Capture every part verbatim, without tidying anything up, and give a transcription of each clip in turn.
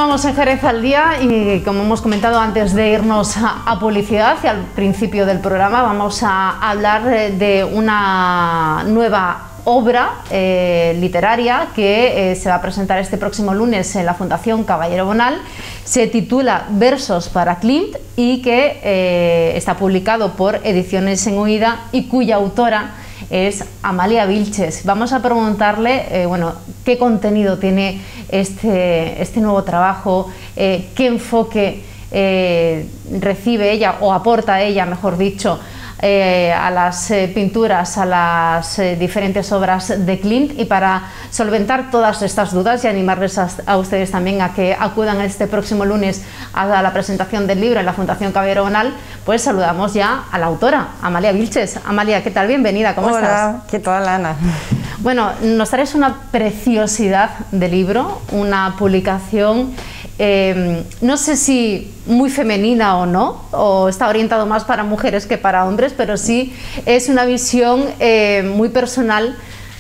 Continuamos en Jerez al Día y, como hemos comentado antes de irnos a, a publicidad y al principio del programa, vamos a hablar de una nueva obra eh, literaria que eh, se va a presentar este próximo lunes en la Fundación Caballero Bonal. Se titula Versos para Klimt y que eh, está publicado por Ediciones en Huida y cuya autora es Amalia Vilches. Vamos a preguntarle eh, bueno, qué contenido tiene este, este nuevo trabajo, eh, qué enfoque eh, recibe ella o aporta ella, mejor dicho, Eh, a las eh, pinturas, a las eh, diferentes obras de Klimt. Y para solventar todas estas dudas y animarles a, a ustedes también a que acudan este próximo lunes a, a la presentación del libro en la Fundación Caballero Bonal, pues saludamos ya a la autora, Amalia Vilches. Amalia, ¿qué tal? Bienvenida, ¿cómo Hola, estás? Hola, ¿qué tal, Ana? Bueno, nos traes una preciosidad de libro, una publicación Eh, no sé si muy femenina o no, o está orientado más para mujeres que para hombres, pero sí es una visión eh, muy personal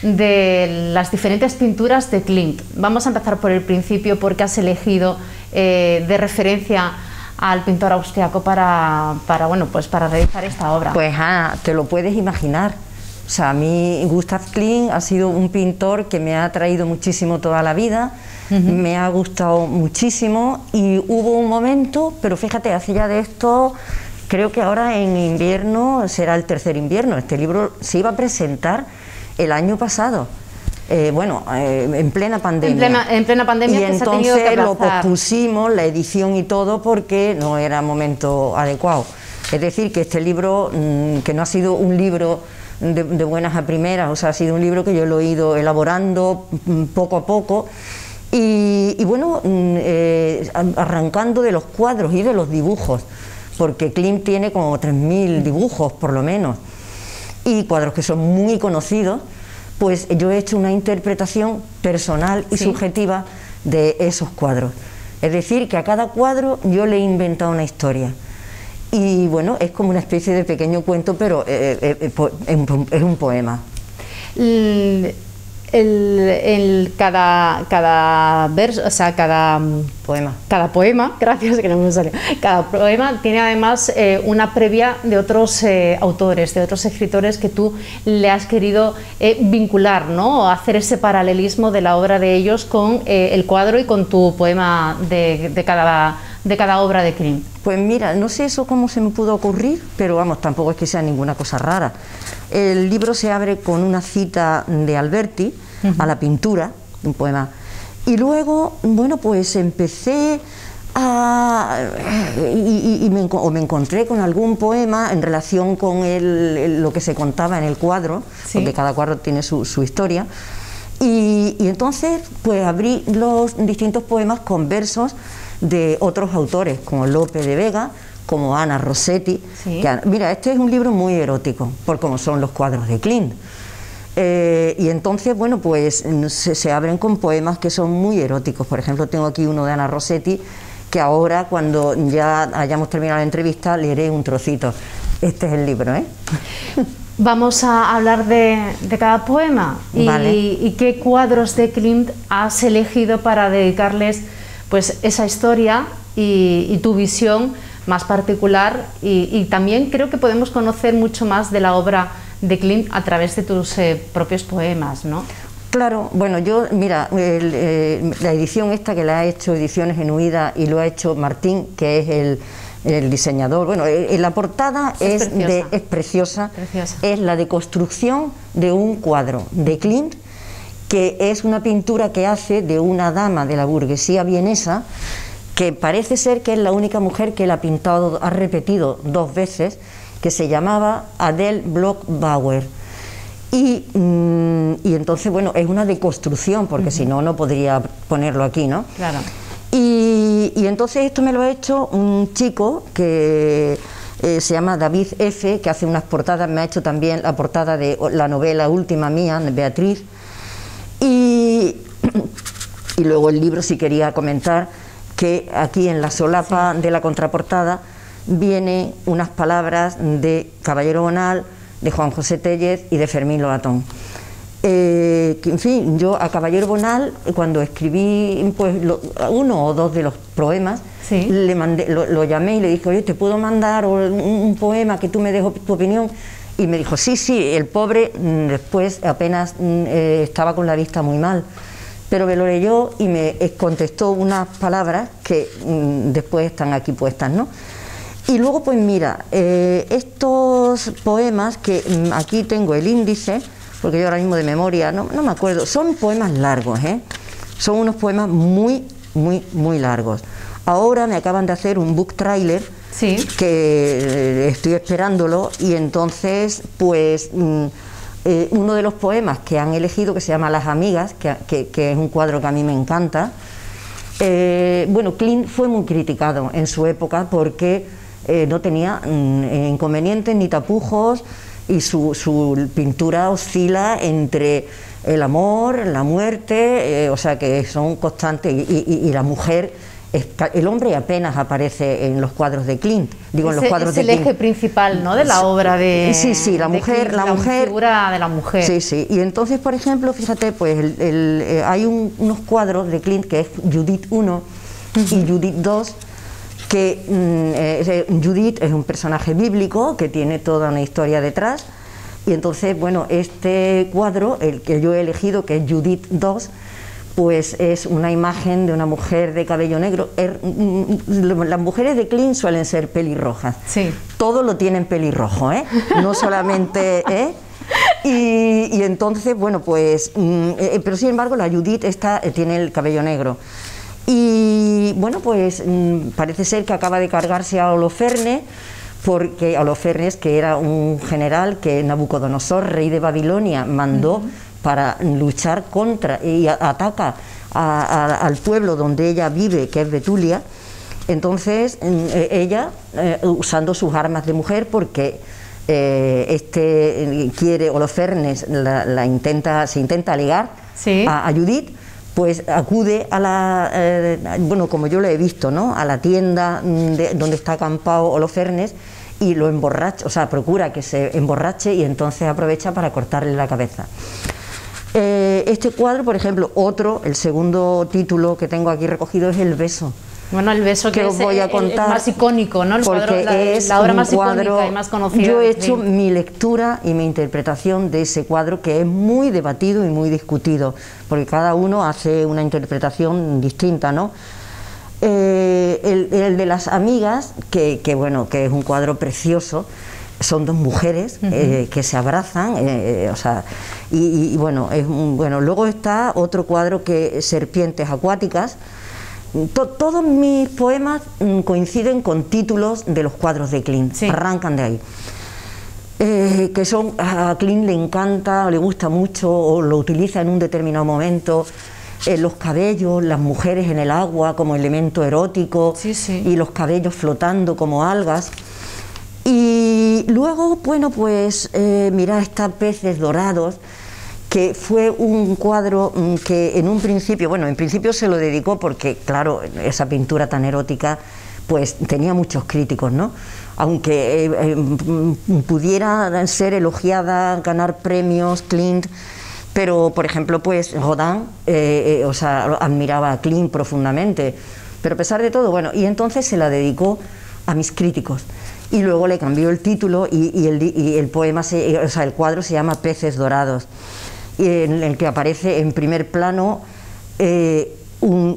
de las diferentes pinturas de Klimt. Vamos a empezar por el principio, porque has elegido eh, de referencia al pintor austriaco para, para, bueno, pues para realizar esta obra. Pues ah, te lo puedes imaginar. O sea, a mí Gustav Klimt ha sido un pintor que me ha atraído muchísimo toda la vida. Uh-huh. Me ha gustado muchísimo y hubo un momento, pero fíjate, hace ya de esto, creo que ahora en invierno será el tercer invierno. Este libro se iba a presentar el año pasado, eh, bueno, eh, en plena pandemia. En plena, en plena pandemia. Y que entonces se ha tenido que lo pospusimos, la edición y todo, porque no era momento adecuado. Es decir, que este libro, mmm, que no ha sido un libro de, de buenas a primeras, o sea, ha sido un libro que yo lo he ido elaborando mmm, poco a poco. Y, y bueno, eh, arrancando de los cuadros y de los dibujos, porque Klimt tiene como tres mil dibujos por lo menos, y cuadros que son muy conocidos, pues yo he hecho una interpretación personal y ¿sí? subjetiva de esos cuadros. Es decir, que a cada cuadro yo le he inventado una historia. Y bueno, es como una especie de pequeño cuento, pero eh, eh, eh, es un poema. El... El, el, cada, cada verso, o sea, cada poema, cada poema, gracias, que no me salió, cada poema tiene además eh, una previa de otros eh, autores, de otros escritores que tú le has querido eh, vincular, ¿no? Hacer ese paralelismo de la obra de ellos con eh, el cuadro y con tu poema de, de, cada, de cada obra de Klimt. Pues mira, no sé eso cómo se me pudo ocurrir, pero vamos, tampoco es que sea ninguna cosa rara. El libro se abre con una cita de Alberti, uh-huh, a la pintura, un poema, y luego, bueno, pues empecé a... y, y, y me, o me encontré con algún poema en relación con el, el, lo que se contaba en el cuadro, ¿sí? Porque cada cuadro tiene su, su historia, y, y entonces pues abrí los distintos poemas con versos de otros autores, como Lope de Vega, como Ana Rossetti. ¿Sí? Que, mira, este es un libro muy erótico, por cómo son los cuadros de Klimt. Eh, y entonces, bueno, pues se, se abren con poemas que son muy eróticos. Por ejemplo, tengo aquí uno de Ana Rossetti, que ahora, cuando ya hayamos terminado la entrevista, leeré un trocito. Este es el libro, ¿eh? Vamos a hablar de, de cada poema. Y, vale. y qué cuadros de Klimt has elegido para dedicarles pues esa historia y, y tu visión más particular, y, y también creo que podemos conocer mucho más de la obra de Klimt a través de tus eh, propios poemas, ¿no? Claro, bueno, yo, mira, el, eh, la edición esta que la ha hecho Ediciones en Huida y lo ha hecho Martín, que es el, el diseñador, bueno, eh, la portada es, es, preciosa. De, es preciosa, preciosa, es la deconstrucción de un cuadro de Klimt, que es una pintura que hace de una dama de la burguesía vienesa, que parece ser que es la única mujer que la ha pintado, ha repetido dos veces, que se llamaba Adele Bloch-Bauer. Y, mmm, y entonces, bueno, es una deconstrucción, porque uh-huh, si no, no podría ponerlo aquí, ¿no? Claro. Y, y entonces esto me lo ha hecho un chico que eh, se llama David F., que hace unas portadas, me ha hecho también la portada de la novela última mía, Beatriz. Y, y luego el libro, si quería comentar, que aquí en la solapa sí, de la contraportada vienen unas palabras de Caballero Bonal, de Juan José Tellez y de Fermín Lobatón. Eh, que, en fin, yo a Caballero Bonal, cuando escribí pues lo, uno o dos de los poemas, sí. le mandé, lo, lo llamé y le dije, oye, ¿te puedo mandar un, un poema que tú me dejes tu opinión? Y me dijo, sí, sí, el pobre después apenas eh, estaba con la vista muy mal, pero me lo leyó y me contestó unas palabras que mm, después están aquí puestas, ¿no? Y luego, pues mira, eh, estos poemas, que mm, aquí tengo el índice, porque yo ahora mismo de memoria no, no me acuerdo, son poemas largos, ¿eh? Son unos poemas muy, muy, muy largos. Ahora me acaban de hacer un book trailer, sí. que eh, estoy esperándolo, y entonces, pues, mm, eh, uno de los poemas que han elegido, que se llama Las Amigas, que, que, que es un cuadro que a mí me encanta, eh, bueno, Klimt fue muy criticado en su época porque eh, no tenía mm, inconvenientes ni tapujos, y su, su pintura oscila entre el amor, la muerte, eh, o sea que son constantes, y, y, y la mujer, el hombre apenas aparece en los cuadros de Klimt, digo, Ese, en los cuadros es de el Klimt. eje principal, ¿no?, de la obra de Sí, sí, la mujer, Klimt, la, la mujer, figura de la mujer. Sí, sí, y entonces, por ejemplo, fíjate, pues el, el, eh, hay un, unos cuadros de Klimt que es Judith uno uh-huh. y Judith dos, que mm, eh, Judith es un personaje bíblico que tiene toda una historia detrás, y entonces, bueno, este cuadro, el que yo he elegido, que es Judith dos, pues es una imagen de una mujer de cabello negro. Er, las mujeres de Klimt suelen ser pelirrojas, sí. todo lo tienen pelirrojo, ¿eh? No solamente... ¿eh? Y, y entonces, bueno, pues, eh, pero sin embargo la Judith esta eh, tiene el cabello negro. Y bueno, pues parece ser que acaba de cargarse a Holofernes, porque Holofernes, que era un general que Nabucodonosor, rey de Babilonia, mandó uh-huh. para luchar contra y a, ataca a, a, al pueblo donde ella vive, que es Betulia. Entonces eh, ella, eh, usando sus armas de mujer, porque eh, este quiere, Holofernes la, la intenta, se intenta ligar ¿sí? a, a Judith, pues acude a la, eh, bueno, como yo lo he visto, ¿no?, a la tienda de, donde está acampado Holofernes, y lo emborracha, o sea, procura que se emborrache, y entonces aprovecha para cortarle la cabeza. Eh, este cuadro, por ejemplo, otro, el segundo título que tengo aquí recogido es El beso. Bueno, El beso, que, que os es voy a contar, el, el más icónico, ¿no? El porque cuadro, la, es la obra un más cuadro, icónica y más conocida. Yo he hecho mi lectura y mi interpretación de ese cuadro, que es muy debatido y muy discutido, porque cada uno hace una interpretación distinta, ¿no? Eh, el, el de Las Amigas, que, que bueno, que es un cuadro precioso. Son dos mujeres uh-huh. eh, que se abrazan, eh, eh, o sea, y, y bueno, es un, bueno, luego está otro cuadro que es Serpientes acuáticas. To, todos mis poemas mm, coinciden con títulos de los cuadros de Klimt, sí. arrancan de ahí. Eh, que son, a Klimt le encanta, le gusta mucho, o lo utiliza en un determinado momento, eh, los cabellos, las mujeres en el agua como elemento erótico, sí, sí. y los cabellos flotando como algas. Y luego, bueno, pues eh, mira, está Peces dorados, que fue un cuadro que en un principio, bueno, en principio se lo dedicó porque, claro, esa pintura tan erótica, pues tenía muchos críticos, ¿no? Aunque eh, eh, pudiera ser elogiada, ganar premios, Klimt, pero, por ejemplo, pues Rodin, eh, eh, o sea, admiraba a Klimt profundamente, pero a pesar de todo, bueno, y entonces se la dedicó a mis críticos. Y luego le cambió el título y, y, el, y el poema, se, o sea, el cuadro se llama Peces dorados, en el que aparece en primer plano eh, un,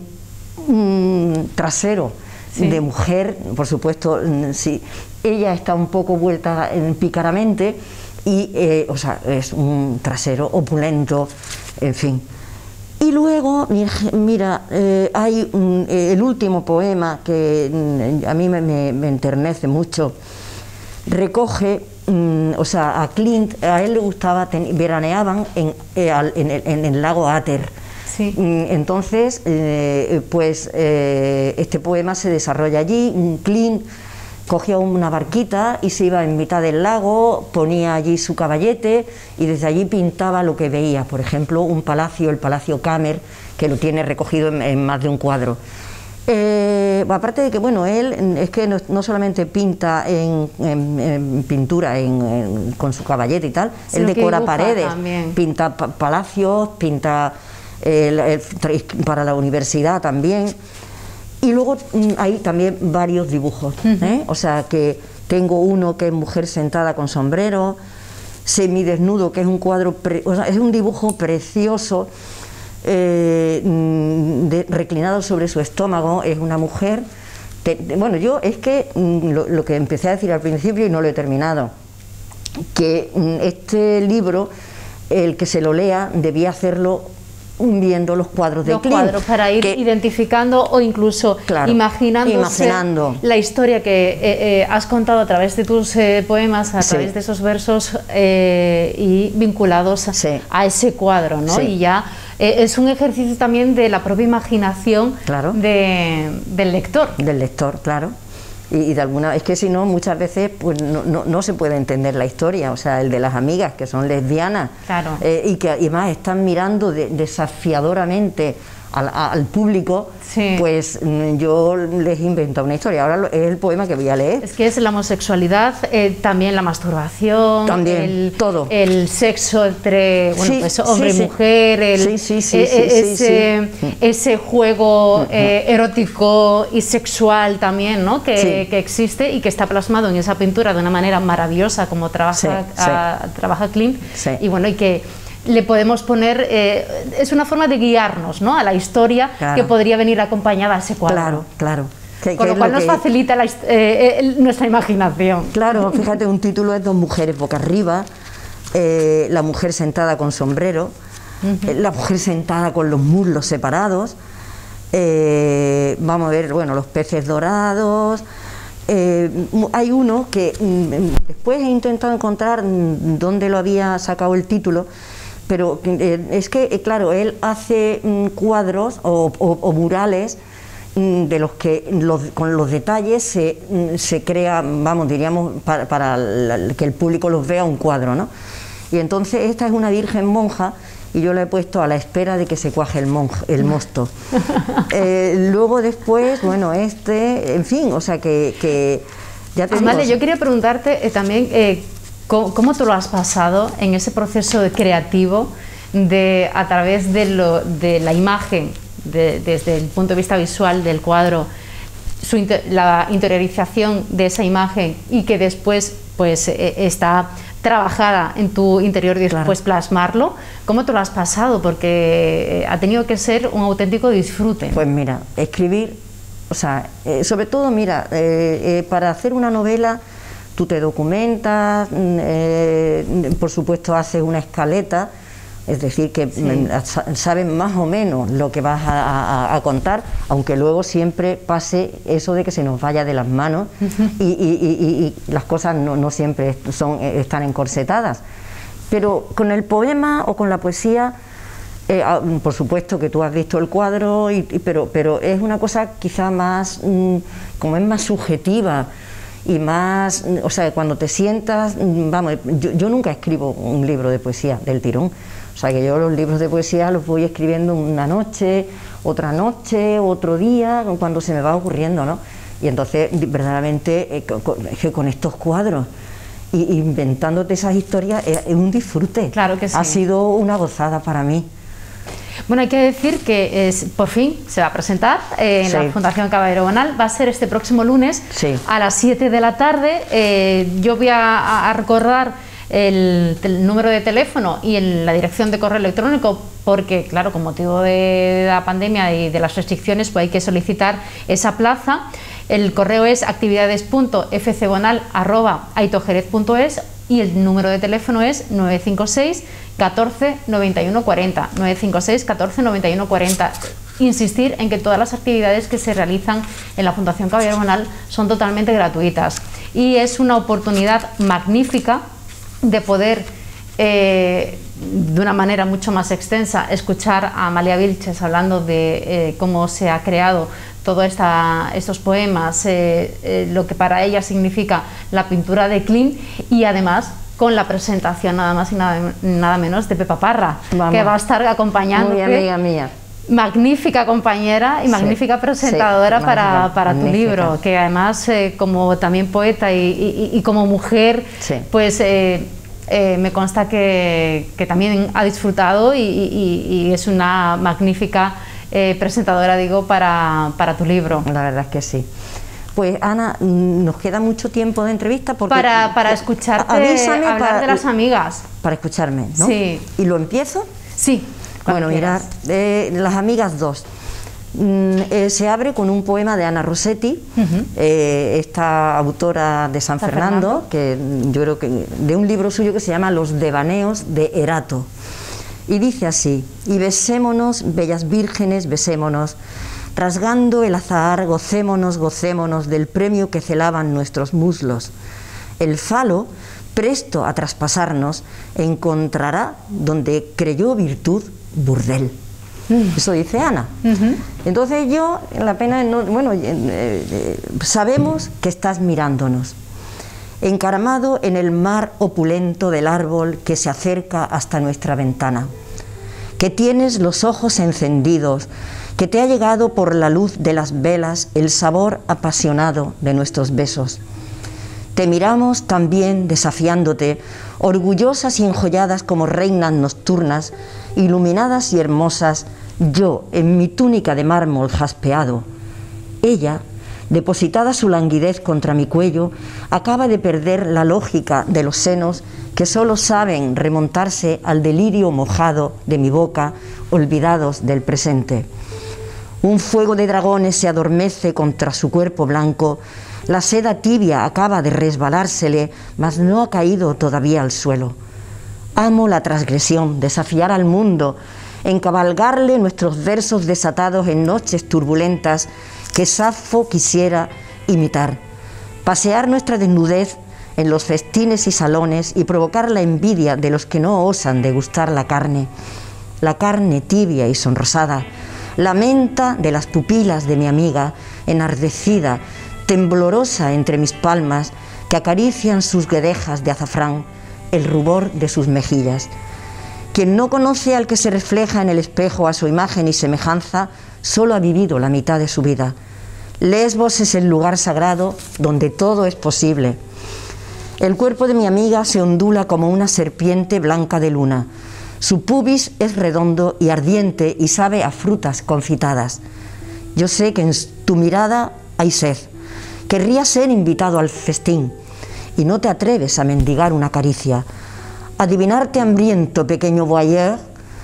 un trasero sí. de mujer, por supuesto, sí, ella está un poco vuelta pícaramente y, eh, o sea, es un trasero opulento, en fin. Y luego, mira, eh, hay un, eh, el último poema que mm, a mí me, me, me enternece mucho, recoge, mm, o sea, a Klimt, a él le gustaba, ten, veraneaban en, eh, en, el, en el lago Ater. Sí. Entonces, eh, pues eh, este poema se desarrolla allí. Klimt cogía una barquita y se iba en mitad del lago, ponía allí su caballete y desde allí pintaba lo que veía, por ejemplo, un palacio, el Palacio Kammer, que lo tiene recogido en, en más de un cuadro. Eh, Eh, aparte de que, bueno, él es que no, no solamente pinta en, en, en pintura en, en, con su caballete y tal, sí, él decora paredes, también. pinta pa palacios, pinta el, el, para la universidad también. Y luego hay también varios dibujos, ¿eh? O sea que tengo uno que es mujer sentada con sombrero, semidesnudo, que es un cuadro, pre, o sea, es un dibujo precioso. Eh, de, reclinado sobre su estómago, es una mujer. Te, bueno, yo es que lo, lo que empecé a decir al principio y no lo he terminado, que este libro, el que se lo lea, debía hacerlo viendo los cuadros de los Klimt, cuadros para ir que, identificando o incluso claro, imaginando la historia que eh, eh, has contado a través de tus eh, poemas, a sí. través de esos versos eh, y vinculados sí. a ese cuadro, ¿no? Sí. Y ya eh, es un ejercicio también de la propia imaginación claro. de, del lector. Del lector, claro. Y, y de alguna, es que si no, muchas veces pues no, no, no se puede entender la historia, o sea, el de las amigas que son lesbianas claro. eh, y que además están mirando de, desafiadoramente al, al público, sí. pues yo les invento una historia. Ahora es el poema que voy a leer. Es que es la homosexualidad, eh, también la masturbación, también, el, todo. El sexo entre bueno, sí, pues, hombre y sí, mujer, sí. El, sí, sí, sí, eh, sí, ese, sí, sí. ese juego eh, erótico y sexual también, ¿no? que, sí. que existe y que está plasmado en esa pintura de una manera maravillosa como trabaja, sí, sí. A, trabaja Klimt sí. y bueno, y que le podemos poner, eh, es una forma de guiarnos, ¿no? A la historia claro. que podría venir acompañada a ese cuadro. Claro, claro. Que, Con que lo cual lo nos que... facilita la, eh, el, nuestra imaginación. Claro, fíjate, un título es Dos mujeres boca arriba, eh, la mujer sentada con sombrero, uh-huh. eh, la mujer sentada con los muslos separados, eh, vamos a ver, bueno, los peces dorados. Eh, hay uno que mm, después he intentado encontrar mm, dónde lo había sacado el título, pero eh, es que, eh, claro, él hace mm, cuadros o, o, o murales mm, de los que los, con los detalles se, mm, se crea, vamos, diríamos, para, para la, que el público los vea un cuadro, ¿no? Y entonces esta es una virgen monja y yo la he puesto a la espera de que se cuaje el, monje, el mosto. eh, luego después, bueno, este, en fin, o sea que, que ya te Amalia, digo, yo quería preguntarte eh, también eh, ¿cómo, cómo tú lo has pasado en ese proceso creativo de a través de, lo, de la imagen, de, desde el punto de vista visual del cuadro, su inter, la interiorización de esa imagen y que después pues eh, está trabajada en tu interior y después claro. plasmarlo? ¿Cómo te lo has pasado? Porque ha tenido que ser un auténtico disfrute. Pues mira, escribir, o sea, eh, sobre todo, mira, eh, eh, para hacer una novela tú te documentas, eh, por supuesto haces una escaleta, es decir, que sí. sabes más o menos lo que vas a, a, a contar, aunque luego siempre pase eso de que se nos vaya de las manos uh-huh. y, y, y, y las cosas no, no siempre son, están encorsetadas. Pero con el poema o con la poesía, eh, por supuesto que tú has visto el cuadro, y, y, pero, pero es una cosa quizá más, mm, como es más subjetiva y más, o sea, cuando te sientas, vamos, yo, yo nunca escribo un libro de poesía del tirón. O sea que yo los libros de poesía los voy escribiendo una noche, otra noche, otro día, cuando se me va ocurriendo, ¿no? Y entonces, verdaderamente, eh, con, con, con estos cuadros, y inventándote esas historias, es, es un disfrute. Claro que sí. Ha sido una gozada para mí. Bueno, hay que decir que es, por fin se va a presentar eh, en sí. la Fundación Caballero Bonal. Va a ser este próximo lunes sí. a las siete de la tarde. Eh, yo voy a, a recordar El, el número de teléfono y en la dirección de correo electrónico, porque claro, con motivo de la pandemia y de las restricciones, pues hay que solicitar esa plaza. El correo es actividades punto f c bonal arroba aitojerez punto es y el número de teléfono es nueve cinco seis, catorce, noventa y uno cuarenta, nueve cinco seis, catorce, noventa y uno cuarenta. Insistir en que todas las actividades que se realizan en la Fundación Caballero Bonal son totalmente gratuitas y es una oportunidad magnífica de poder, eh, de una manera mucho más extensa, escuchar a Amalia Vilches hablando de eh, cómo se ha creado todos estos poemas, eh, eh, lo que para ella significa la pintura de Klimt y además con la presentación nada más y nada, nada menos de Pepa Parra, Vamos. que va a estar acompañándote. Muy amiga mía. magnífica compañera y magnífica sí, presentadora sí, para, magnífica, para tu magnífica. libro, que además eh, como también poeta y, y, y como mujer, sí. pues eh, eh, me consta que, que también ha disfrutado y, y, y es una magnífica eh, presentadora, digo, para, para tu libro. La verdad es que sí. Pues Ana, nos queda mucho tiempo de entrevista porque para, para escucharte avísame hablar para, de las amigas. Para escucharme, ¿no? Sí. ¿Y lo empiezo? Sí. Bueno, mira, eh, Las amigas dos. Mm, eh, se abre con un poema de Ana Rossetti, uh-huh. eh, esta autora de San, San Fernando, Fernando, que yo creo que de un libro suyo que se llama Los devaneos de Erato. Y dice así: y besémonos, bellas vírgenes, besémonos, rasgando el azahar, gocémonos, gocémonos del premio que celaban nuestros muslos. El falo, presto a traspasarnos, encontrará donde creyó virtud burdel. Mm. Eso dice Ana. Uh-huh. Entonces yo, la pena, no, bueno, eh, eh, sabemos que estás mirándonos, encaramado en el mar opulento del árbol que se acerca hasta nuestra ventana, que tienes los ojos encendidos, que te ha llegado por la luz de las velas el sabor apasionado de nuestros besos. Te miramos también desafiándote, orgullosas y enjolladas como reinas nocturnas, iluminadas y hermosas, yo en mi túnica de mármol jaspeado. Ella, depositada su languidez contra mi cuello, acaba de perder la lógica de los senos que solo saben remontarse al delirio mojado de mi boca, olvidados del presente. Un fuego de dragones se adormece contra su cuerpo blanco, la seda tibia acaba de resbalársele, mas no ha caído todavía al suelo. Amo la transgresión, desafiar al mundo, encabalgarle nuestros versos desatados en noches turbulentas que Safo quisiera imitar, pasear nuestra desnudez en los festines y salones y provocar la envidia de los que no osan degustar la carne, la carne tibia y sonrosada, la menta de las pupilas de mi amiga, enardecida, temblorosa entre mis palmas, que acarician sus guedejas de azafrán, el rubor de sus mejillas. Quien no conoce al que se refleja en el espejo a su imagen y semejanza, solo ha vivido la mitad de su vida. Lesbos es el lugar sagrado donde todo es posible. El cuerpo de mi amiga se ondula como una serpiente blanca de luna. Su pubis es redondo y ardiente y sabe a frutas confitadas. Yo sé que en tu mirada hay sed. Querrías ser invitado al festín y no te atreves a mendigar una caricia. Adivinarte hambriento, pequeño voyeur,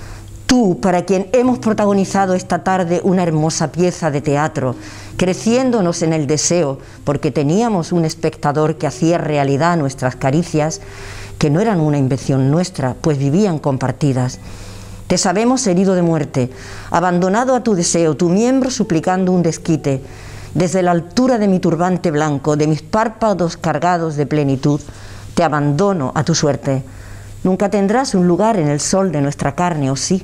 tú, para quien hemos protagonizado esta tarde una hermosa pieza de teatro, creciéndonos en el deseo porque teníamos un espectador que hacía realidad nuestras caricias, que no eran una invención nuestra, pues vivían compartidas. Te sabemos herido de muerte, abandonado a tu deseo, tu miembro suplicando un desquite. Desde la altura de mi turbante blanco, de mis párpados cargados de plenitud, te abandono a tu suerte. Nunca tendrás un lugar en el sol de nuestra carne, ¿o sí?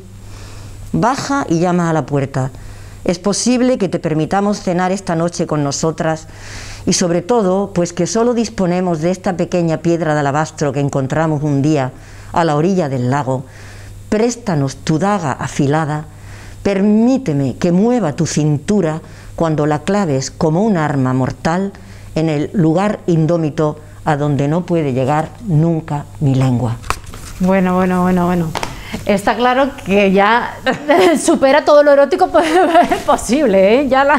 Baja y llama a la puerta. Es posible que te permitamos cenar esta noche con nosotras y sobre todo, pues que solo disponemos de esta pequeña piedra de alabastro que encontramos un día a la orilla del lago. Préstanos tu daga afilada, permíteme que mueva tu cintura cuando la claves como un arma mortal en el lugar indómito a donde no puede llegar nunca mi lengua. Bueno, bueno, bueno, bueno. Está claro que ya supera todo lo erótico posible, ¿eh? Ya la...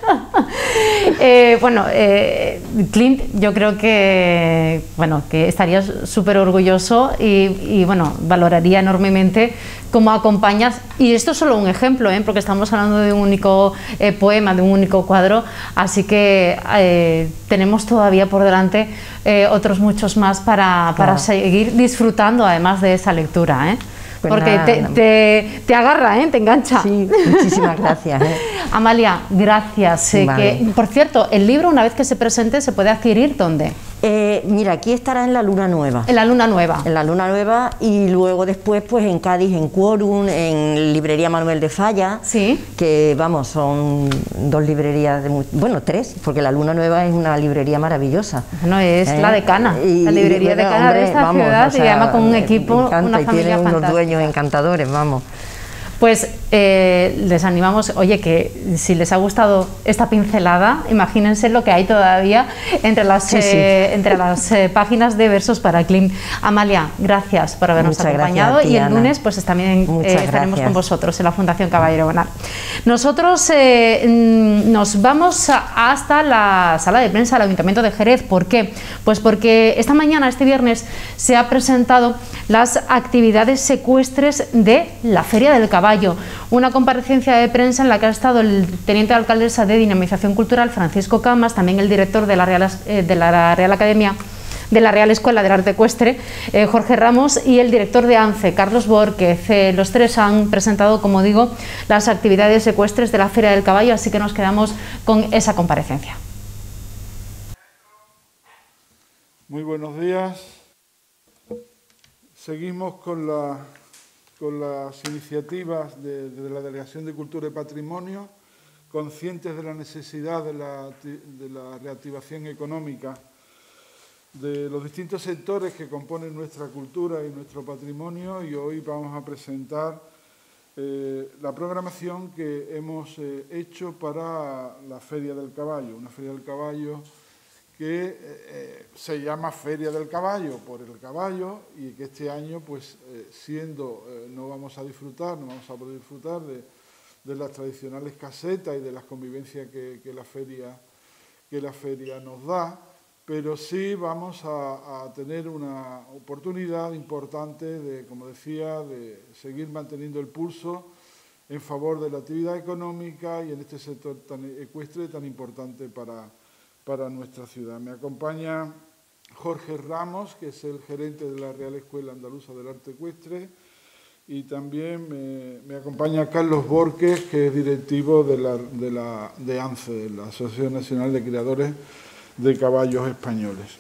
eh, bueno, eh, Clint, yo creo que, bueno, que estarías súper orgulloso y, y, bueno, valoraría enormemente cómo acompañas, y esto es solo un ejemplo, ¿eh? Porque estamos hablando de un único eh, poema, de un único cuadro, así que eh, tenemos todavía por delante eh, otros muchos más para, para claro. seguir disfrutando además de esa lectura, ¿eh? Pues porque nada, te, te, te agarra, ¿eh? Te engancha. Sí, muchísimas gracias. ¿eh? Amalia, gracias. Eh, vale. que, por cierto, el libro, una vez que se presente, ¿se puede adquirir dónde? Eh, mira, aquí estará en la Luna Nueva. En la Luna Nueva. En la Luna Nueva y luego después pues en Cádiz, en Quórum, en Librería Manuel de Falla. Sí. Que vamos, son dos librerías, de, bueno, tres, porque la Luna Nueva es una librería maravillosa. Bueno, es ¿Eh? la decana, y, la librería y, bueno, decana hombre, de esta vamos, ciudad, o sea, y además con un equipo, encanta, una y familia tiene unos fantástica. dueños encantadores, vamos. Pues eh, les animamos, oye, que si les ha gustado esta pincelada, imagínense lo que hay todavía entre las, sí, sí. Eh, entre las eh, páginas de Versos para Klim. Amalia, gracias por habernos Muchas acompañado ti, y el Ana. lunes pues también eh, estaremos con vosotros en la Fundación Caballero Bonal. Nosotros eh, nos vamos a, hasta la sala de prensa del Ayuntamiento de Jerez. ¿Por qué? Pues porque esta mañana, este viernes, se ha presentado las actividades secuestres de la Feria del Caballo. Una comparecencia de prensa en la que ha estado el teniente alcaldesa de Dinamización Cultural, Francisco Camas, también el director de la Real, eh, de la Real Academia, de la Real Escuela del Arte Ecuestre, eh, Jorge Ramos, y el director de ANCE, Carlos Borquez. Eh, los tres han presentado, como digo, las actividades secuestres de la Feria del Caballo, así que nos quedamos con esa comparecencia. Muy buenos días. Seguimos con la... con las iniciativas de, de la Delegación de Cultura y Patrimonio, conscientes de la necesidad de la, de la reactivación económica de los distintos sectores que componen nuestra cultura y nuestro patrimonio, y hoy vamos a presentar eh, la programación que hemos eh, hecho para la Feria del Caballo, una Feria del Caballo que eh, se llama Feria del Caballo por el caballo, y que este año, pues eh, siendo, eh, no vamos a disfrutar, no vamos a poder disfrutar de, de las tradicionales casetas y de las convivencias que, que, la feria, que la feria nos da, pero sí vamos a, a tener una oportunidad importante de, como decía, de seguir manteniendo el pulso en favor de la actividad económica y en este sector tan ecuestre tan importante para para nuestra ciudad. Me acompaña Jorge Ramos, que es el gerente de la Real Escuela Andaluza del Arte Ecuestre, y también me, me acompaña Carlos Borquez, que es directivo de, la, de, la, de ANCE, de la Asociación Nacional de Criadores de Caballos Españoles.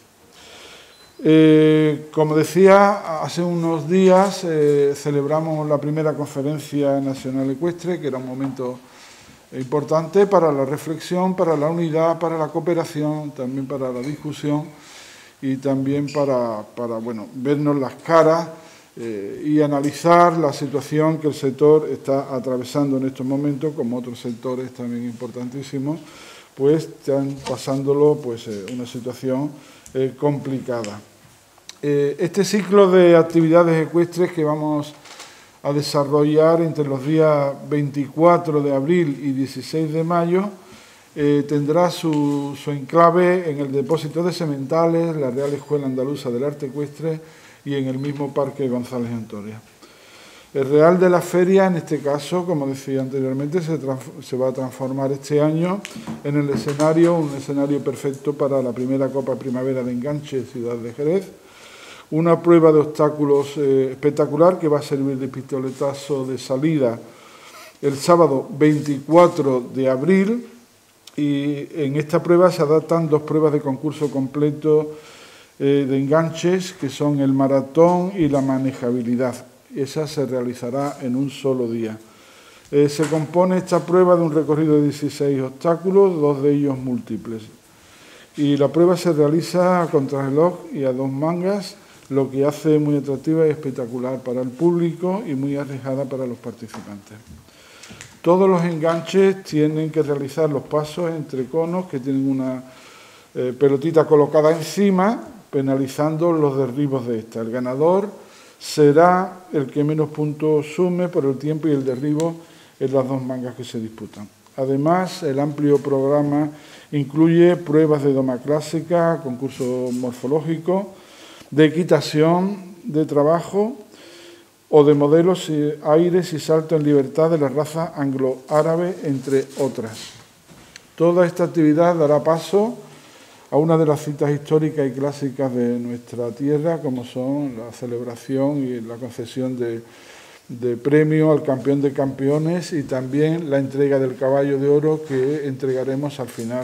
Eh, como decía, hace unos días eh, celebramos la primera Conferencia Nacional Ecuestre, que era un momento importante para la reflexión, para la unidad, para la cooperación, también para la discusión y también para, para bueno, vernos las caras eh, y analizar la situación que el sector está atravesando en estos momentos, como otros sectores también importantísimos, pues están pasándolo pues, eh, una situación eh, complicada. Eh, este ciclo de actividades ecuestres que vamos a desarrollar entre los días veinticuatro de abril y dieciséis de mayo, eh, tendrá su, su enclave en el Depósito de Sementales, la Real Escuela Andaluza del Arte Ecuestre y en el mismo Parque González Antoria. El Real de la Feria, en este caso, como decía anteriormente, se, se va a transformar este año en el escenario, un escenario perfecto para la primera Copa Primavera de Enganche Ciudad de Jerez, una prueba de obstáculos eh, espectacular que va a servir de pistoletazo de salida el sábado veinticuatro de abril, y en esta prueba se adaptan dos pruebas de concurso completo eh, de enganches, que son el maratón y la manejabilidad. Esa se realizará en un solo día. Eh, se compone esta prueba de un recorrido de dieciséis obstáculos, dos de ellos múltiples. Y la prueba se realiza a contrarreloj y a dos mangas, lo que hace muy atractiva y espectacular para el público y muy arriesgada para los participantes. Todos los enganches tienen que realizar los pasos entre conos que tienen una eh, pelotita colocada encima, penalizando los derribos de esta. El ganador será el que menos puntos sume por el tiempo y el derribo en las dos mangas que se disputan. Además, el amplio programa incluye pruebas de doma clásica, concurso morfológico, de equitación, de trabajo o de modelos, aires y salto en libertad de la raza anglo-árabe, entre otras. Toda esta actividad dará paso a una de las citas históricas y clásicas de nuestra tierra, como son la celebración y la concesión de, de premio al campeón de campeones y también la entrega del caballo de oro que entregaremos al final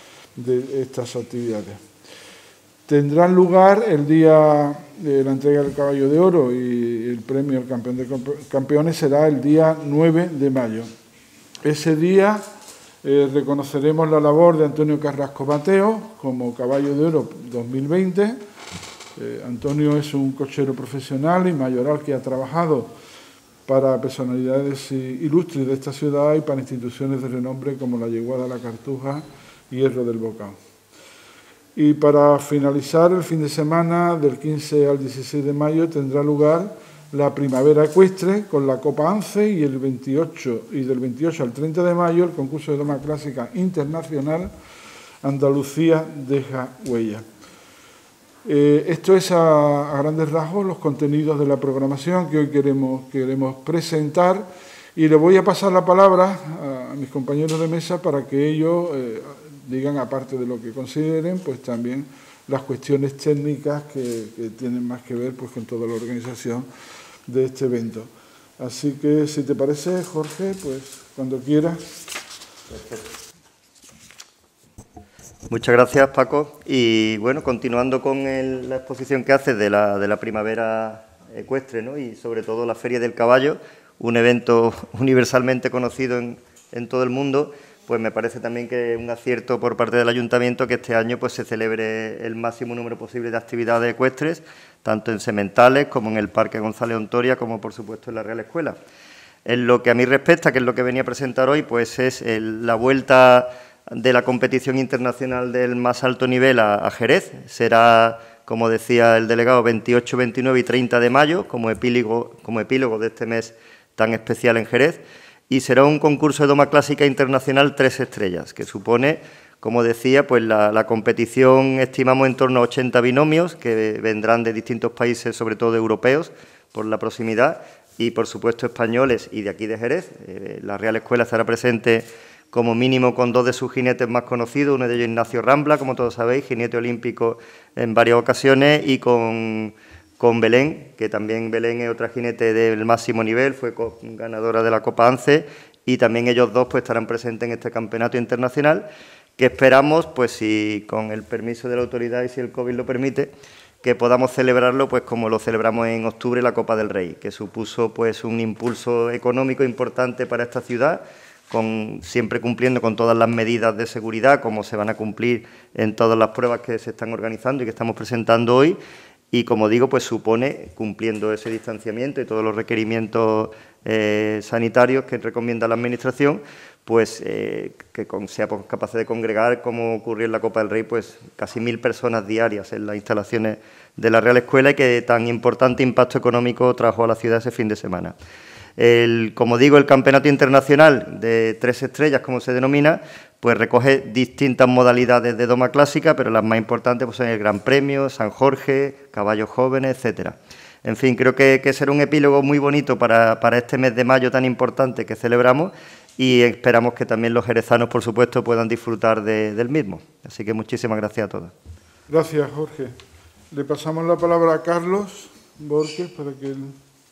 de estas actividades. Tendrán lugar el día de la entrega del caballo de oro y el premio al campeón de campeones será el día nueve de mayo. Ese día eh, reconoceremos la labor de Antonio Carrasco Mateo como caballo de oro dos mil veinte. Eh, Antonio es un cochero profesional y mayoral que ha trabajado para personalidades ilustres de esta ciudad y para instituciones de renombre como la Yeguada, la Cartuja y Hierro del Bocao. Y para finalizar, el fin de semana del quince al dieciséis de mayo tendrá lugar la primavera ecuestre con la Copa ANCE y, el veintiocho, y del veintiocho al treinta de mayo el concurso de doma clásica internacional Andalucía deja huella. Eh, esto es a, a grandes rasgos los contenidos de la programación que hoy queremos, queremos presentar, y le voy a pasar la palabra a, a mis compañeros de mesa para que ellos eh, digan, aparte de lo que consideren, pues también las cuestiones técnicas que, que tienen más que ver pues, con toda la organización de este evento. Así que, si te parece, Jorge, pues cuando quieras. Perfecto. Muchas gracias, Paco. Y bueno, continuando con el, la exposición que haces de la, de la primavera ecuestre, ¿no? Y sobre todo la Feria del Caballo, un evento universalmente conocido en, en todo el mundo, pues me parece también que es un acierto por parte del Ayuntamiento que este año pues, se celebre el máximo número posible de actividades ecuestres, tanto en Sementales como en el Parque González Ontoria, como por supuesto en la Real Escuela. En lo que a mí respecta, que es lo que venía a presentar hoy, pues es el, la vuelta de la competición internacional del más alto nivel a, a Jerez. Será, como decía el delegado, veintiocho, veintinueve y treinta de mayo, como epílogo, como epílogo de este mes tan especial en Jerez. Y será un concurso de doma clásica internacional tres estrellas, que supone, como decía, pues la, la competición, estimamos en torno a ochenta binomios que vendrán de distintos países, sobre todo europeos, por la proximidad, y por supuesto españoles y de aquí de Jerez. Eh, la Real Escuela estará presente como mínimo con dos de sus jinetes más conocidos, uno de ellos Ignacio Rambla, como todos sabéis, jinete olímpico en varias ocasiones, y con... con Belén, que también Belén es otra jinete del máximo nivel, fue ganadora de la Copa ANCE, y también ellos dos pues, estarán presentes en este campeonato internacional, que esperamos, pues si con el permiso de la autoridad y si el COVID lo permite, que podamos celebrarlo pues como lo celebramos en octubre, la Copa del Rey, que supuso pues un impulso económico importante para esta ciudad, con, siempre cumpliendo con todas las medidas de seguridad, como se van a cumplir en todas las pruebas que se están organizando y que estamos presentando hoy. Y, como digo, pues supone, cumpliendo ese distanciamiento y todos los requerimientos eh, sanitarios que recomienda la Administración, pues eh, que con, seamos capaces de congregar, como ocurrió en la Copa del Rey, pues casi mil personas diarias en las instalaciones de la Real Escuela, y que tan importante impacto económico trajo a la ciudad ese fin de semana. El, como digo, el Campeonato Internacional de Tres Estrellas, como se denomina, pues recoge distintas modalidades de doma clásica, pero las más importantes pues, son el Gran Premio, San Jorge, caballos jóvenes, etcétera. En fin, creo que, que será un epílogo muy bonito para, para este mes de mayo tan importante que celebramos, y esperamos que también los jerezanos, por supuesto, puedan disfrutar de, del mismo. Así que muchísimas gracias a todos. Gracias, Jorge. Le pasamos la palabra a Carlos Borges para que él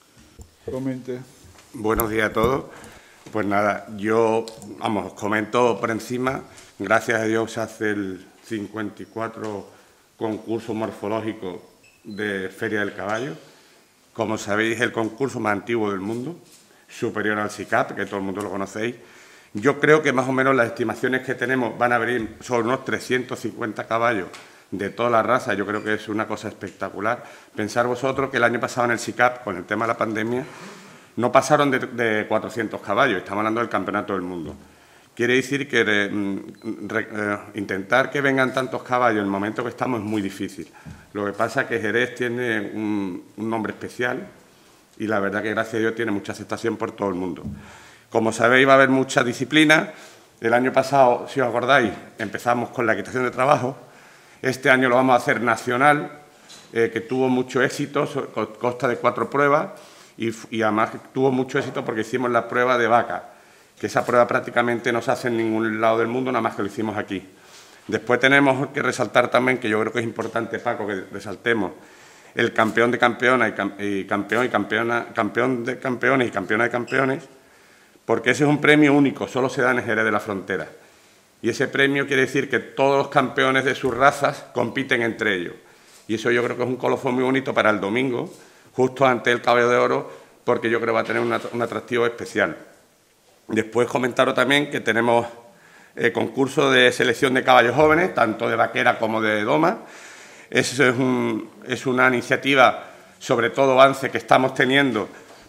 comente. Buenos días a todos. Pues nada, yo, vamos, os comento por encima. Gracias a Dios se hace el cincuenta y cuatro concurso morfológico de Feria del Caballo. Como sabéis, es el concurso más antiguo del mundo, superior al S I C A P, que todo el mundo lo conocéis. Yo creo que más o menos las estimaciones que tenemos van a venir sobre unos trescientos cincuenta caballos de toda la raza. Yo creo que es una cosa espectacular. Pensar vosotros que el año pasado en el S I C A P, con el tema de la pandemia, no pasaron de, de cuatrocientos caballos, estamos hablando del Campeonato del Mundo. Quiere decir que re, re, eh, intentar que vengan tantos caballos en el momento que estamos es muy difícil. Lo que pasa es que Jerez tiene un, un nombre especial y la verdad que, gracias a Dios, tiene mucha aceptación por todo el mundo. Como sabéis, va a haber mucha disciplina. El año pasado, si os acordáis, empezamos con la equitación de trabajo. Este año lo vamos a hacer nacional, eh, que tuvo mucho éxito, consta de cuatro pruebas. Y, y además tuvo mucho éxito porque hicimos la prueba de vaca, que esa prueba prácticamente no se hace en ningún lado del mundo, nada más que lo hicimos aquí. Después tenemos que resaltar también, que yo creo que es importante, Paco, que resaltemos, el campeón de campeonas y, cam y campeón y campeona, campeón de campeones y campeona de campeones, porque ese es un premio único, solo se da en Jerez de la Frontera. Y ese premio quiere decir que todos los campeones de sus razas compiten entre ellos. Y eso yo creo que es un colofón muy bonito para el domingo, justo ante el Caballo de Oro, porque yo creo que va a tener una, un atractivo especial. Después comentaros también que tenemos eh, concurso de selección de caballos jóvenes, tanto de vaquera como de doma. Eso es, un, es una iniciativa, sobre todo ANCE, que estamos teniendo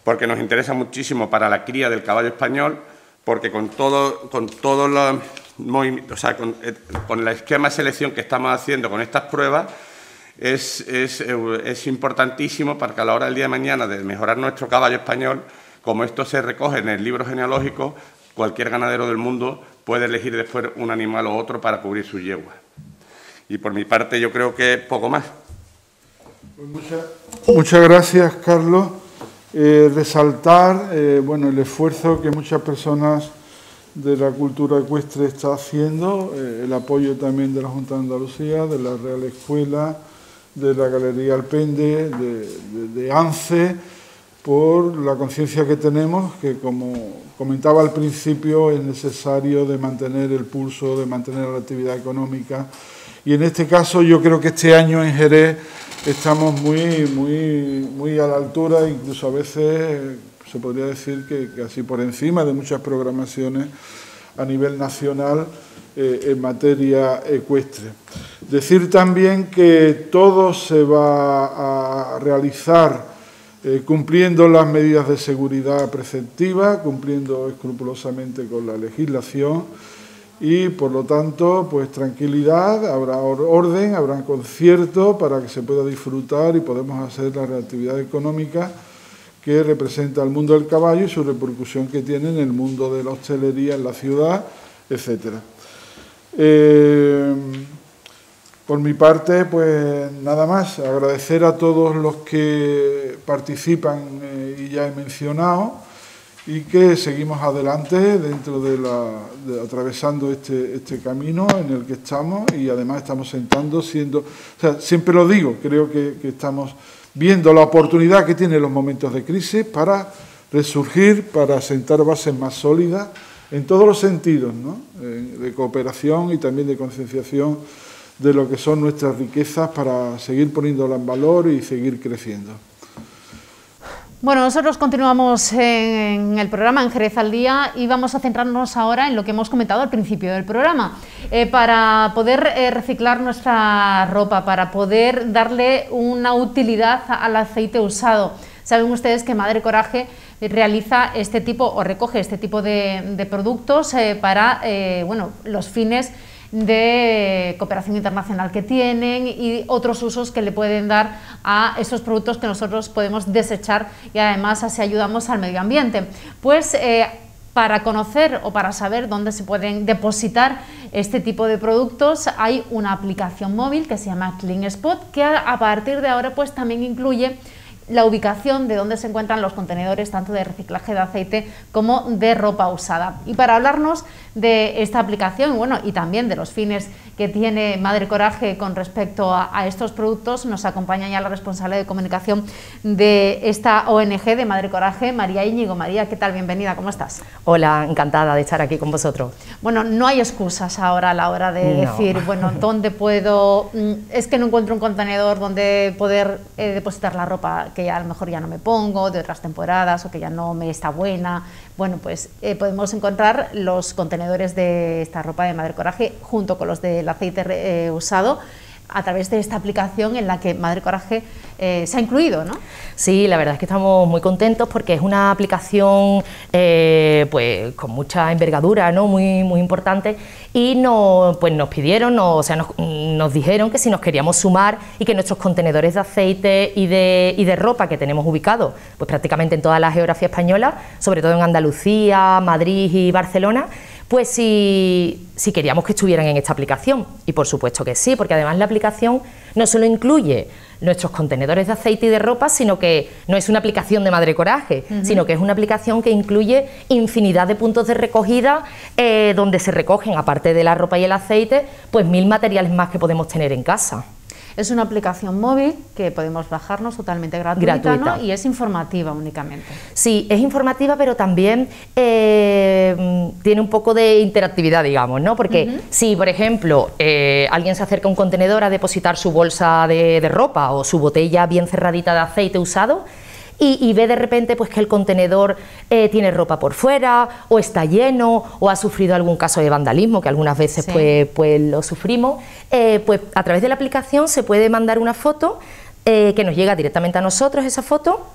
porque nos interesa muchísimo para la cría del caballo español, porque con todo, con todos los movimientos, o sea, con, con el esquema de selección que estamos haciendo con estas pruebas, es, es, es importantísimo para que a la hora del día de mañana de mejorar nuestro caballo español, como esto se recoge en el libro genealógico, cualquier ganadero del mundo puede elegir después un animal o otro para cubrir su yegua. Y por mi parte yo creo que poco más. Pues muchas, muchas gracias, Carlos. Eh, resaltar eh, bueno, el esfuerzo que muchas personas de la cultura ecuestre están haciendo, eh, el apoyo también de la Junta de Andalucía, de la Real Escuela, de la Galería Alpende, de, de, de ANCE, por la conciencia que tenemos, que como comentaba al principio, es necesario de mantener el pulso, de mantener la actividad económica. Y en este caso yo creo que este año en Jerez estamos muy, muy, muy a la altura, incluso a veces se podría decir que, que así por encima de muchas programaciones a nivel nacional eh, en materia ecuestre. Decir también que todo se va a realizar Eh, cumpliendo las medidas de seguridad preceptivas, cumpliendo escrupulosamente con la legislación y, por lo tanto, pues tranquilidad, habrá orden, habrá concierto para que se pueda disfrutar y podemos hacer la reactividad económica que representa el mundo del caballo y su repercusión que tiene en el mundo de la hostelería, en la ciudad, etcétera. Eh, Por mi parte, pues nada más, agradecer a todos los que participan eh, y ya he mencionado y que seguimos adelante dentro de la, de, atravesando este, este camino en el que estamos y además estamos sentando, siendo, o sea, siempre lo digo, creo que, que estamos viendo la oportunidad que tienen los momentos de crisis para resurgir, para sentar bases más sólidas en todos los sentidos, ¿no? Eh, de cooperación y también de concienciación de lo que son nuestras riquezas para seguir poniéndolas en valor y seguir creciendo. Bueno, nosotros continuamos en el programa en Jerez al Día y vamos a centrarnos ahora en lo que hemos comentado al principio del programa. Eh, para poder eh, reciclar nuestra ropa, para poder darle una utilidad al aceite usado. Saben ustedes que Madre Coraje realiza este tipo o recoge este tipo de, de productos eh, para eh, bueno, los fines de cooperación internacional que tienen y otros usos que le pueden dar a estos productos que nosotros podemos desechar y además así ayudamos al medio ambiente. Pues eh, para conocer o para saber dónde se pueden depositar este tipo de productos hay una aplicación móvil que se llama Clean Spot, que a, a partir de ahora pues también incluye la ubicación de dónde se encuentran los contenedores tanto de reciclaje de aceite como de ropa usada. Y para hablarnos de esta aplicación bueno, y también de los fines que tiene Madre Coraje con respecto a, a estos productos, nos acompaña ya la responsable de comunicación de esta O N G de Madre Coraje, María Íñigo. María, ¿qué tal? Bienvenida, ¿cómo estás? Hola, encantada de estar aquí con vosotros. Bueno, no hay excusas ahora a la hora de no. decir, bueno, ¿dónde puedo? Es que no encuentro un contenedor donde poder eh, depositar la ropa que a lo mejor ya no me pongo, de otras temporadas o que ya no me está buena. Bueno, pues eh, podemos encontrar los contenedores de esta ropa de Madre Coraje junto con los del aceite eh, usado a través de esta aplicación en la que Madre Coraje eh, se ha incluido, ¿no? Sí, la verdad es que estamos muy contentos porque es una aplicación eh, pues con mucha envergadura, ¿no? Muy, muy importante y no, pues nos pidieron, no, o sea, nos, nos dijeron que si nos queríamos sumar y que nuestros contenedores de aceite y de, y de ropa que tenemos ubicados pues prácticamente en toda la geografía española, sobre todo en Andalucía, Madrid y Barcelona, pues si, si queríamos que estuvieran en esta aplicación, y por supuesto que sí, porque además la aplicación no solo incluye nuestros contenedores de aceite y de ropa, sino que no es una aplicación de Madre Coraje, uh-huh. sino que es una aplicación que incluye infinidad de puntos de recogida eh, donde se recogen, aparte de la ropa y el aceite, pues mil materiales más que podemos tener en casa. Es una aplicación móvil que podemos bajarnos totalmente gratuita, gratuita. ¿no? Y es informativa únicamente. Sí, es informativa, pero también eh, tiene un poco de interactividad, digamos, ¿no? Porque uh-huh. si, por ejemplo, eh, alguien se acerca a un contenedor a depositar su bolsa de, de ropa o su botella bien cerradita de aceite usado, Y, y ve de repente pues que el contenedor eh, tiene ropa por fuera o está lleno o ha sufrido algún caso de vandalismo, que algunas veces sí. pues, pues lo sufrimos, eh, pues a través de la aplicación se puede mandar una foto eh, que nos llega directamente a nosotros, esa foto,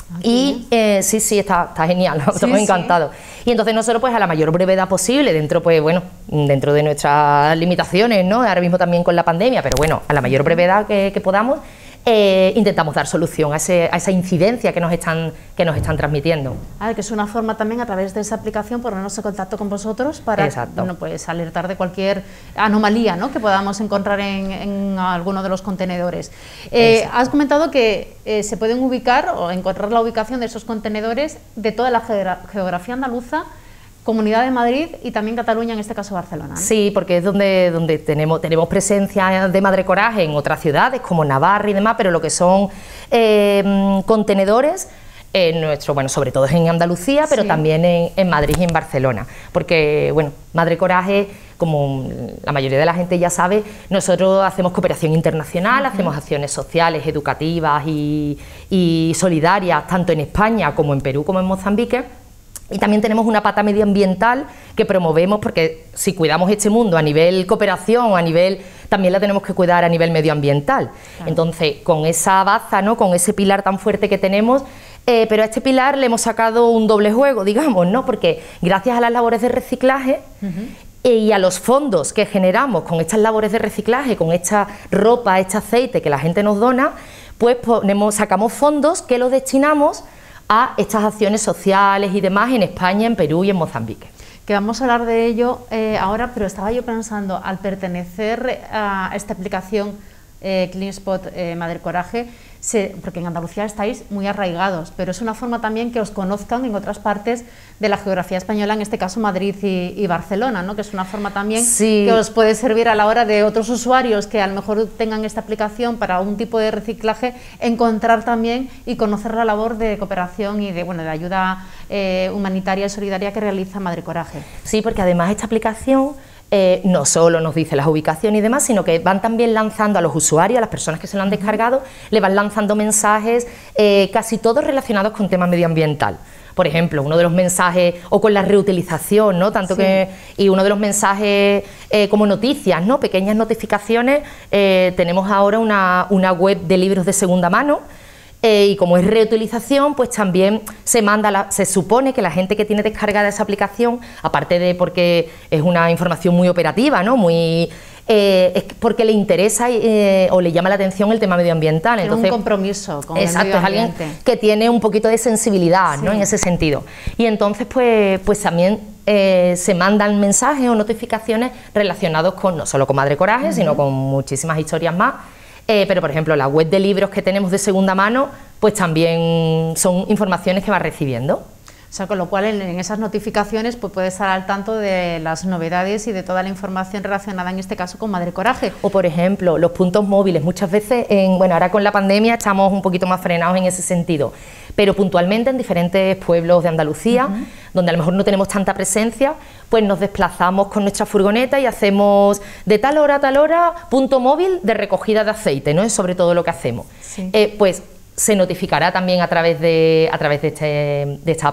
Y eh, sí, sí, está, está genial, sí, estamos encantados. Sí. Y entonces nosotros, pues a la mayor brevedad posible, dentro, pues bueno, dentro de nuestras limitaciones, ¿no? Ahora mismo también con la pandemia, pero bueno, a la mayor brevedad que, que podamos, Eh, intentamos dar solución a, ese, a esa incidencia que nos están, que nos están transmitiendo. Ah, que es una forma también a través de esa aplicación ponernos en contacto con vosotros para bueno, pues, alertar de cualquier anomalía, ¿no?, que podamos encontrar en, en alguno de los contenedores. Eh, has comentado que eh, se pueden ubicar o encontrar la ubicación de esos contenedores de toda la geografía andaluza, Comunidad de Madrid y también Cataluña, en este caso Barcelona, ¿no? Sí, porque es donde, donde tenemos, tenemos presencia de Madre Coraje en otras ciudades como Navarra y demás, pero lo que son eh, contenedores, eh, nuestro, bueno, sobre todo es en Andalucía, pero sí. también en, en Madrid y en Barcelona, porque bueno, Madre Coraje, como la mayoría de la gente ya sabe, nosotros hacemos cooperación internacional, uh-huh. hacemos acciones sociales, educativas y, y solidarias, tanto en España como en Perú como en Mozambique. Y también tenemos una pata medioambiental que promovemos, porque si cuidamos este mundo a nivel cooperación, a nivel, también la tenemos que cuidar a nivel medioambiental. Claro. Entonces, con esa baza, ¿no?, con ese pilar tan fuerte que tenemos, eh, pero a este pilar le hemos sacado un doble juego, digamos, ¿no?, porque gracias a las labores de reciclaje uh-huh. y a los fondos que generamos con estas labores de reciclaje, con esta ropa, este aceite que la gente nos dona, pues ponemos, sacamos fondos que los destinamos a estas acciones sociales y demás en España, en Perú y en Mozambique. Que vamos a hablar de ello eh, ahora, pero estaba yo pensando, al pertenecer a esta aplicación eh, CleanSpot eh, Madre Coraje, se, porque en Andalucía estáis muy arraigados, pero es una forma también que os conozcan en otras partes de la geografía española, en este caso Madrid y, y Barcelona, ¿no?, que es una forma también sí. que os puede servir a la hora de otros usuarios que a lo mejor tengan esta aplicación para un tipo de reciclaje, encontrar también y conocer la labor de cooperación y de, bueno, de ayuda eh, humanitaria y solidaria que realiza Madre Coraje. Sí, porque además esta aplicación Eh, no solo nos dice las ubicaciones y demás, sino que van también lanzando a los usuarios, a las personas que se lo han descargado, le van lanzando mensajes, eh, casi todos relacionados con temas medioambiental. Por ejemplo, uno de los mensajes, o con la reutilización, ¿no?, tanto sí. que, y uno de los mensajes eh, como noticias, ¿no?, pequeñas notificaciones, eh, tenemos ahora una, una web de libros de segunda mano. Eh, y como es reutilización, pues también se manda, la, se supone que la gente que tiene descargada esa aplicación, aparte de porque es una información muy operativa, ¿no?, muy, eh, es porque le interesa eh, o le llama la atención el tema medioambiental. Tiene Entonces, un compromiso con exacto, el medio ambiente. Es alguien que tiene un poquito de sensibilidad, sí. ¿no?, en ese sentido. Y entonces, pues, pues también eh, se mandan mensajes o notificaciones relacionados con, no solo con Madre Coraje, uh-huh. sino con muchísimas historias más. Eh, pero, por ejemplo, la web de libros que tenemos de segunda mano, pues también son informaciones que va recibiendo. O sea, con lo cual en, en esas notificaciones pues puede estar al tanto de las novedades y de toda la información relacionada, en este caso, con Madre Coraje. O, por ejemplo, los puntos móviles. Muchas veces, en, bueno, ahora con la pandemia estamos un poquito más frenados en ese sentido, pero puntualmente en diferentes pueblos de Andalucía, uh-huh. donde a lo mejor no tenemos tanta presencia, pues nos desplazamos con nuestra furgoneta y hacemos de tal hora a tal hora punto móvil de recogida de aceite, ¿no?, es sobre todo lo que hacemos. Sí. Eh, pues se notificará también a través de, a través de, este, de esta app.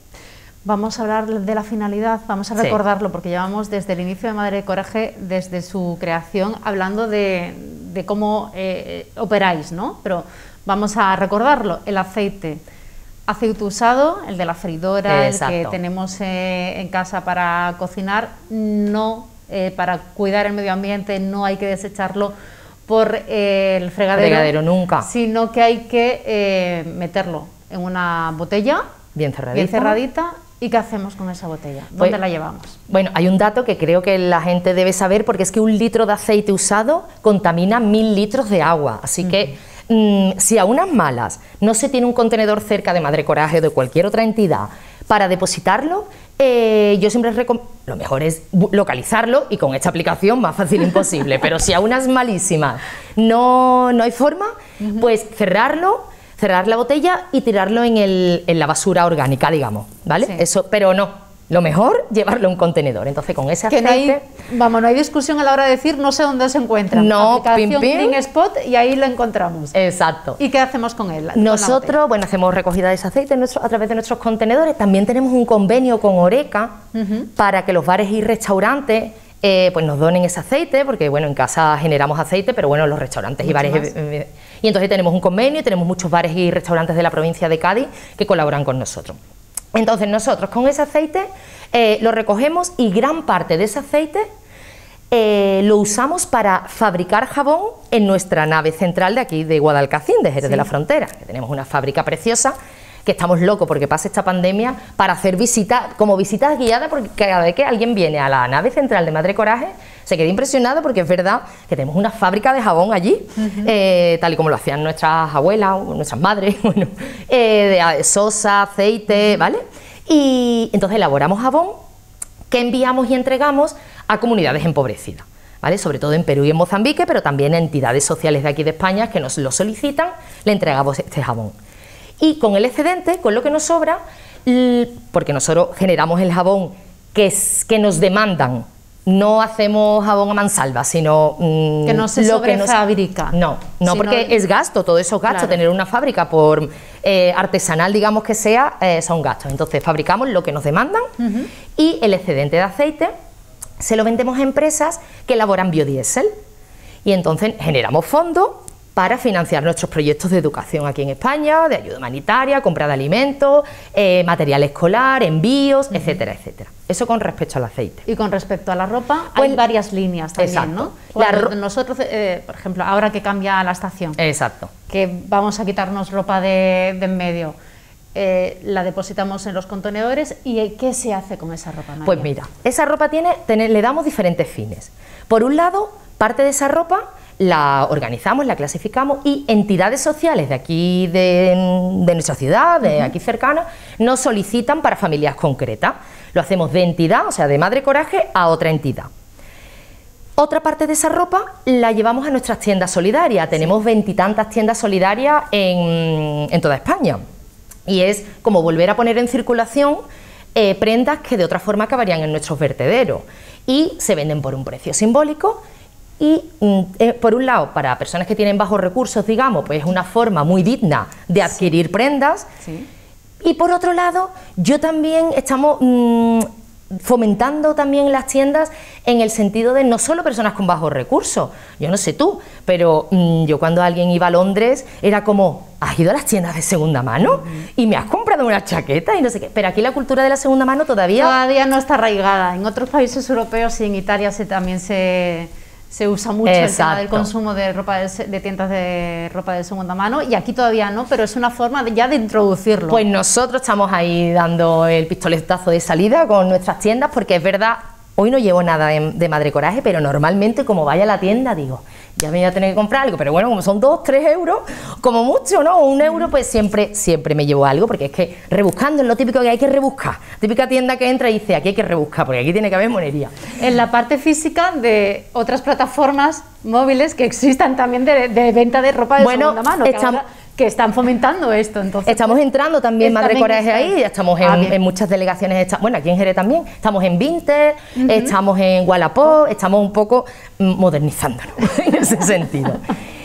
Vamos a hablar de la finalidad, vamos a recordarlo, sí. porque llevamos desde el inicio de Madre Coraje, desde su creación, hablando de, de cómo eh, operáis, ¿no? Pero vamos a recordarlo, el aceite. Aceite usado, el de la freidora, exacto. el que tenemos eh, en casa para cocinar, no eh, para cuidar el medio ambiente, no hay que desecharlo por eh, el fregadero, fregadero nunca, sino que hay que eh, meterlo en una botella bien cerradita. bien cerradita. ¿Y qué hacemos con esa botella? ¿Dónde pues, la llevamos? Bueno, hay un dato que creo que la gente debe saber, porque es que un litro de aceite usado contamina mil litros de agua, así uh-huh. que mmm, si a unas malas no se tiene un contenedor cerca de Madre Coraje o de cualquier otra entidad para depositarlo, eh, yo siempre recomiendo, lo mejor es localizarlo, y con esta aplicación más fácil imposible, pero si a unas malísimas no, no hay forma, uh-huh. pues cerrarlo, cerrar la botella y tirarlo en, el, en la basura orgánica, digamos, ¿vale? Sí. Eso, pero no, lo mejor, llevarlo en un contenedor. Entonces, con ese aceite... Que no hay, vamos, no hay discusión a la hora de decir no sé dónde se encuentra. No, aplicación pim, pim. CleanSpot, y ahí lo encontramos. Exacto. ¿Y qué hacemos con él? Nosotros, con bueno, hacemos recogida de ese aceite nuestro, a través de nuestros contenedores. También tenemos un convenio con Oreca uh-huh. para que los bares y restaurantes eh, pues nos donen ese aceite, porque bueno, en casa generamos aceite, pero bueno, los restaurantes y bares, eh, Y entonces tenemos un convenio y tenemos muchos bares y restaurantes de la provincia de Cádiz que colaboran con nosotros. Entonces nosotros con ese aceite eh, lo recogemos y gran parte de ese aceite eh, lo usamos para fabricar jabón en nuestra nave central de aquí de Guadalcacín, de Jerez sí. de la Frontera, que tenemos una fábrica preciosa, que estamos locos porque pase esta pandemia para hacer visitas, como visitas guiadas, porque cada vez que alguien viene a la nave central de Madre Coraje se queda impresionado porque es verdad que tenemos una fábrica de jabón allí, uh-huh. eh, tal y como lo hacían nuestras abuelas o nuestras madres, bueno, eh, de sosa, aceite, ¿vale? Y entonces elaboramos jabón que enviamos y entregamos a comunidades empobrecidas, ¿vale? Sobre todo en Perú y en Mozambique, pero también a entidades sociales de aquí de España que nos lo solicitan, le entregamos este jabón. Y con el excedente, con lo que nos sobra, porque nosotros generamos el jabón que, es, que nos demandan, no hacemos jabón a mansalva, sino mmm, que no se lo sobrefabrica. Que nos, no, no, porque no, es gasto, todo eso es gasto, claro. Tener una fábrica por eh, artesanal, digamos que sea, eh, son gastos. Entonces fabricamos lo que nos demandan uh-huh. y el excedente de aceite se lo vendemos a empresas que elaboran biodiesel y entonces generamos fondos para financiar nuestros proyectos de educación aquí en España, de ayuda humanitaria, compra de alimentos, eh, material escolar, envíos, uh-huh. etcétera, etcétera. Eso con respecto al aceite. Y con respecto a la ropa, pues, hay varias líneas también, exacto. ¿no? La nosotros, eh, por ejemplo, ahora que cambia la estación, exacto. que vamos a quitarnos ropa de, de en medio, eh, la depositamos en los contenedores, ¿y qué se hace con esa ropa, María? Pues mira, esa ropa tiene, tiene, le damos diferentes fines. Por un lado, parte de esa ropa la organizamos, la clasificamos y entidades sociales de aquí, de, de nuestra ciudad, de uh-huh. aquí cercana, nos solicitan para familias concretas. Lo hacemos de entidad, o sea, de Madre Coraje a otra entidad. Otra parte de esa ropa la llevamos a nuestras tiendas solidarias. Tenemos veintitantas tiendas solidarias en, en toda España. Y es como volver a poner en circulación eh, prendas que de otra forma acabarían en nuestros vertederos. Y se venden por un precio simbólico. Y eh, por un lado, para personas que tienen bajos recursos, digamos, pues es una forma muy digna de adquirir sí. prendas. Sí. Y por otro lado, yo también estamos mmm, fomentando también las tiendas en el sentido de no solo personas con bajos recursos. Yo no sé tú, pero mmm, yo cuando alguien iba a Londres era como, ¿has ido a las tiendas de segunda mano? Uh-huh. Y me has comprado una chaqueta y no sé qué. Pero aquí la cultura de la segunda mano todavía... Todavía no está arraigada. En otros países europeos y en Italia se, también se... se usa mucho exacto. el tema del consumo de ropa de, de tiendas de ropa de segunda mano y aquí todavía no, pero es una forma de, ya de introducirlo. Pues nosotros estamos ahí dando el pistoletazo de salida con nuestras tiendas porque es verdad, hoy no llevo nada de, de Madre Coraje, pero normalmente como vaya a la tienda digo, ya me voy a tener que comprar algo, pero bueno, como son dos, tres euros, como mucho, ¿no? Un euro, pues siempre, siempre me llevo algo, porque es que rebuscando es lo típico que hay que rebuscar. Típica tienda que entra y dice, aquí hay que rebuscar, porque aquí tiene que haber monería. En la parte física de otras plataformas móviles que existan también de, de venta de ropa de bueno, segunda mano, que, estamos, ahora, que están fomentando esto. Entonces, estamos entrando también Madre Coraje ahí, ya estamos en, ah, en muchas delegaciones, está, bueno, aquí en Jerez también, estamos en Vinted, uh-huh. estamos en Wallapop, estamos un poco modernizándonos en ese sentido.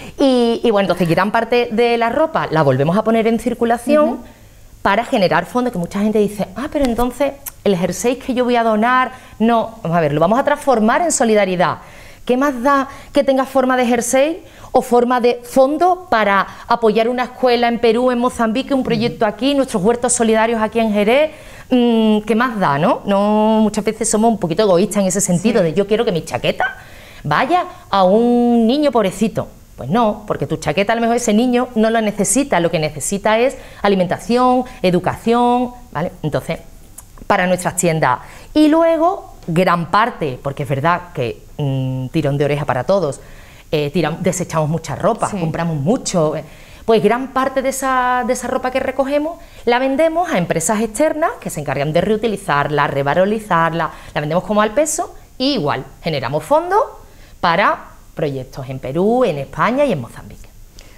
Y, y bueno, entonces gran parte de la ropa la volvemos a poner en circulación uh-huh. para generar fondos, que mucha gente dice, ah, pero entonces el jersey que yo voy a donar, no, vamos a ver, lo vamos a transformar en solidaridad. ¿Qué más da que tenga forma de jersey o forma de fondo para apoyar una escuela en Perú, en Mozambique, un proyecto aquí, nuestros huertos solidarios aquí en Jerez? Mm, ¿Qué más da, no? no? Muchas veces somos un poquito egoístas en ese sentido, sí. de yo quiero que mi chaqueta vaya a un niño pobrecito. Pues no, porque tu chaqueta a lo mejor ese niño no lo necesita, lo que necesita es alimentación, educación, ¿vale? Entonces, para nuestras tiendas. Y luego, gran parte, porque es verdad que mmm, tirón de oreja para todos, eh, tiramos, desechamos mucha ropa, sí. compramos mucho, eh, pues gran parte de esa, de esa ropa que recogemos la vendemos a empresas externas que se encargan de reutilizarla, revalorizarla, la vendemos como al peso y igual generamos fondos para proyectos en Perú, en España y en Mozambique.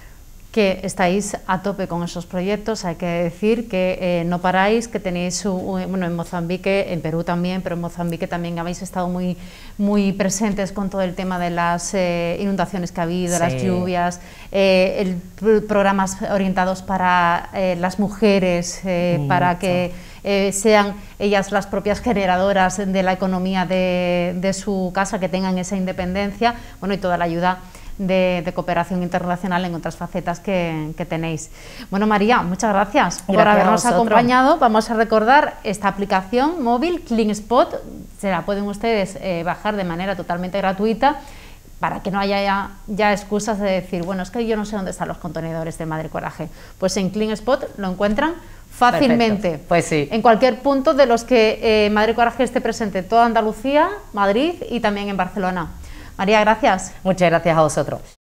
Que estáis a tope con esos proyectos, hay que decir que eh, no paráis, que tenéis, un, bueno, en Mozambique, en Perú también, pero en Mozambique también habéis estado muy, muy presentes con todo el tema de las eh, inundaciones que ha habido, sí. las lluvias, eh, el, programas orientados para eh, las mujeres, eh, para que eh, sean ellas las propias generadoras de la economía de, de su casa, que tengan esa independencia, bueno, y toda la ayuda de, de cooperación internacional en otras facetas que, que tenéis. Bueno, María, muchas gracias, gracias por habernos a acompañado. Vamos a recordar esta aplicación móvil, CleanSpot, se la pueden ustedes eh, bajar de manera totalmente gratuita, para que no haya ya, ya excusas de decir, bueno, es que yo no sé dónde están los contenedores de Madre Coraje. Pues en CleanSpot lo encuentran fácilmente. Perfecto. Pues sí. En cualquier punto de los que eh, Madre Coraje esté presente, toda Andalucía, Madrid y también en Barcelona. María, gracias. Muchas gracias a vosotros.